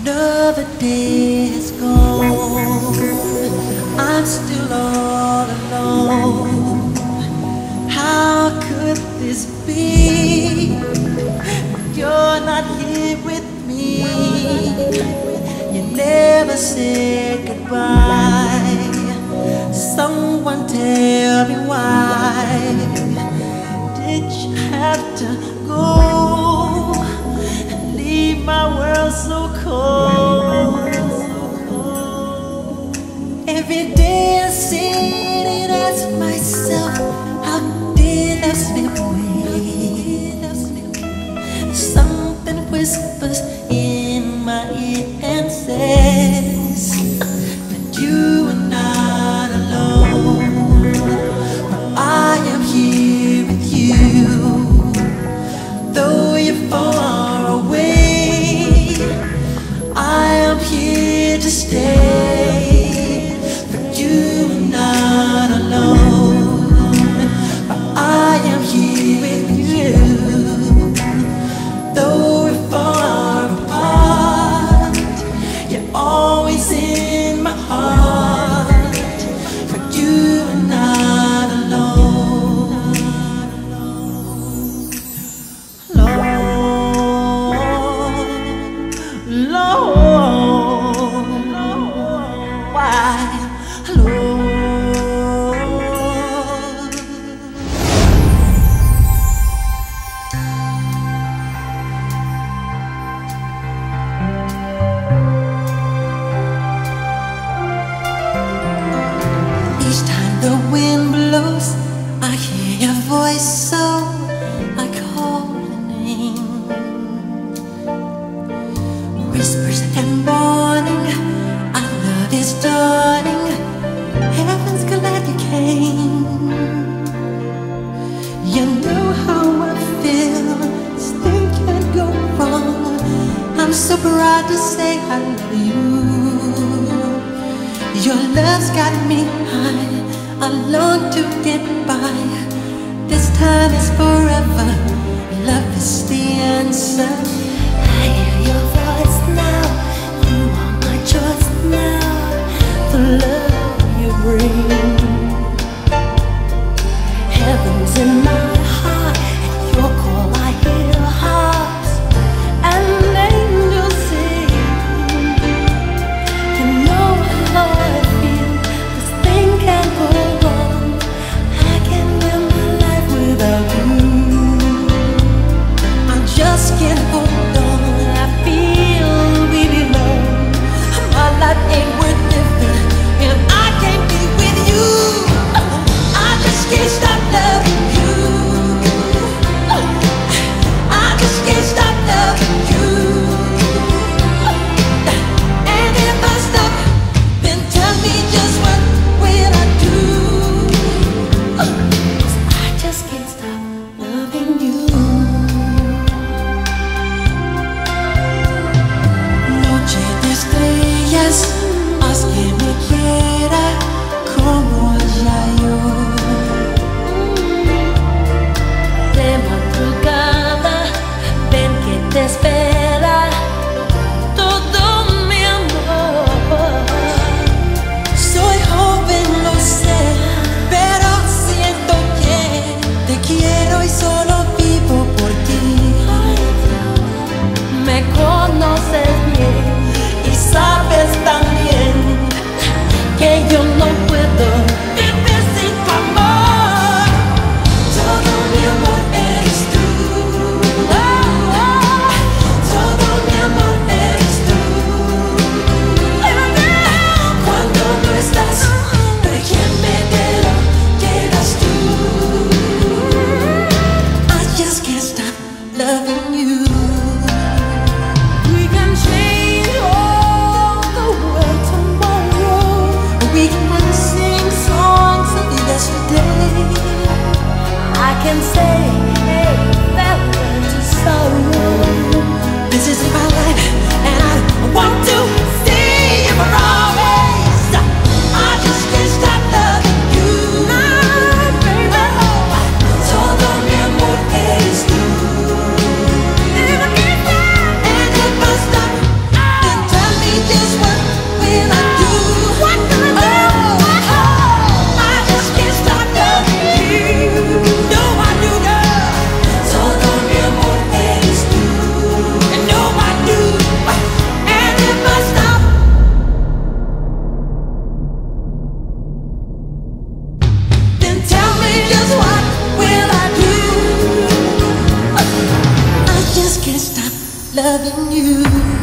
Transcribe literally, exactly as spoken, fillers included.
Another day is gone. I'm still all alone. How could this be? You're not here with me. You never said goodbye. Someone tell me why did you have to go and leave my world so cold? Every day I sit and ask myself, how did I slip away? Something whispers in my ear and says that you are not alone. But I am here with you, though you're far away. I am here to stay. But you are not alone. But I am here with you, though we're far apart. You're always in my heart. But you are not alone. Lord, Lord, why, Lord? Each time the wind blows, I hear your voice, so I call your name. Whispers and warning, our love is dawning. Heaven's glad you came. You know how I feel, this thing can't go wrong. I'm so proud to say I love you. Your love's got me high, I long to get by. This time is forever, love is the answer. I hear your voice now, you are my choice now. The love you bring, heaven's in my heart. At your call I hear harps and angels sing. You know how I feel, this thing can't go wrong. I can't live my life without you. I just can't hold on. I feel we belong. My life ain't worth living if I can't be with you. I just can't stop loving you. I just can't stop loving you. And if I stop, then tell me just what will I do? I just can't stop loving you. Noche de estrellas, haz que me quiera como ya yo. De madrugada, ven que te espera todo mi amor. Soy joven, lo sé, pero siento que te quiero y solo vivo por ti. Me conoces bien Y sabes también que yo no puedo vivir sin tu amor. Todo mi amor eres tú. Todo mi amor eres tú. Cuando no estás, ¿de quién me quedo? Quedas tú. I just can't stop loving you. We can change all the world tomorrow. We can sing songs of yesterday. I can say hey, farewell to sorrow. This is my life, and I want to see you for always. I just can't stop loving you, my baby. Todo mi amor eres tú. And if I stop, then tell loving you.